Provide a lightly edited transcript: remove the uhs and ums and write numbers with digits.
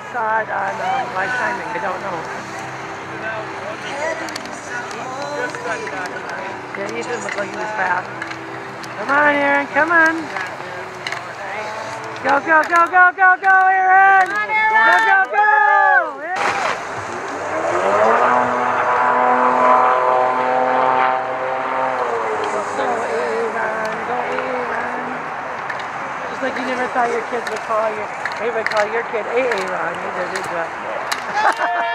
saw it on live timing. I don't know. Yeah, Ethan looked like he was fast. Come on, Aaron. Come on. Go, go, go, go, go, go, Aaron. Come on, Aaron. Go, go, go. Just like you never thought your kids would call your kid Aaron either, did you?